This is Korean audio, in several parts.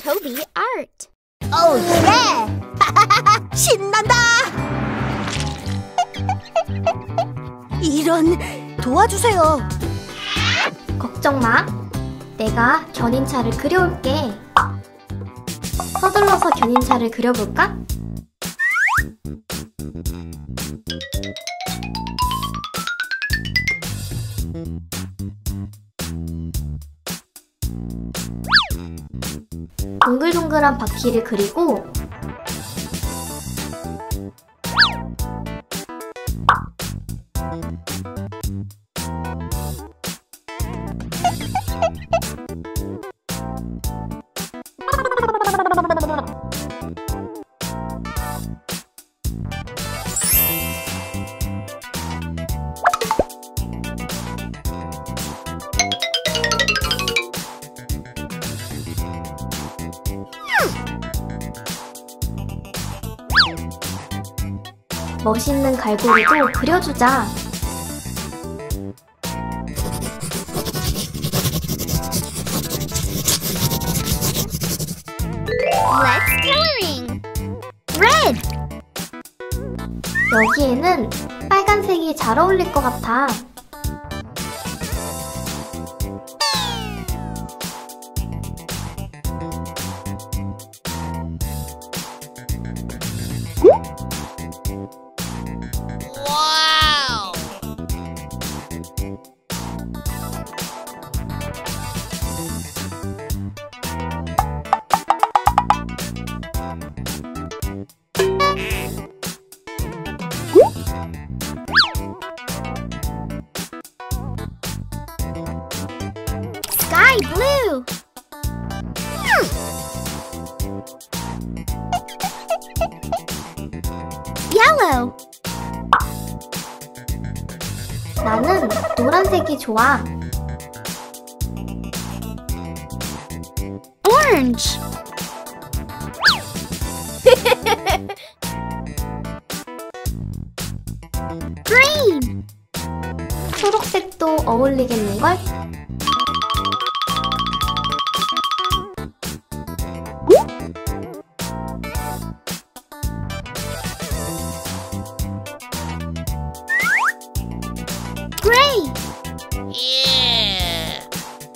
Toby art. 오, 예! 신난다! 이런, 도와주세요. 걱정 마. 내가 견인차를 그려올게. 서둘러서 견인차를 그려볼까? 동글동글한 바퀴를 그리고 멋있는 갈고리도 그려주자. Let's coloring. Red. 여기에는 빨간색이 잘 어울릴 것 같아. Wow. Sky blue. Yellow. 나는 노란색이 좋아. Orange. Green. 초록색도 어울리겠는걸? Gray. Yeah.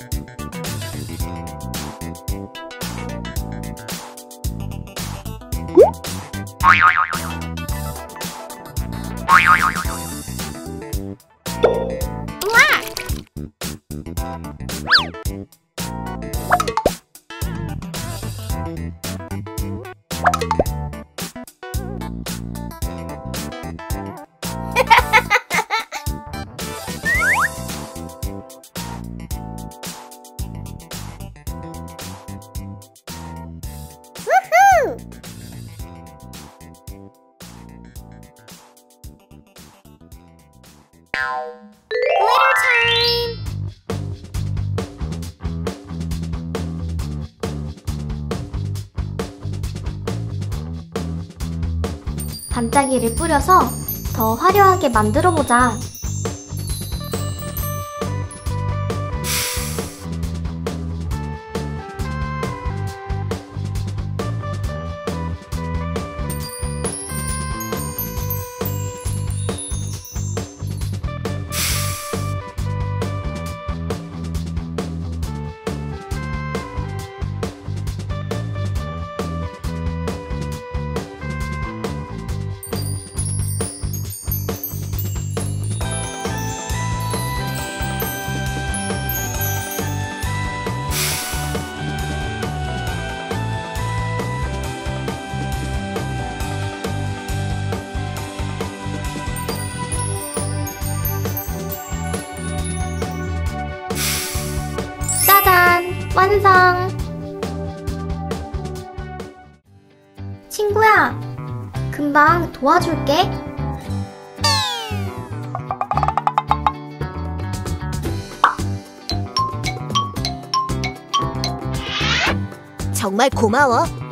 Black. Woohoo! Glitter time! 반짝이를 뿌려서 더 화려하게 만들어보자. 짜잔! 완성! 친구야, 금방 도와줄게. 정말 고마워.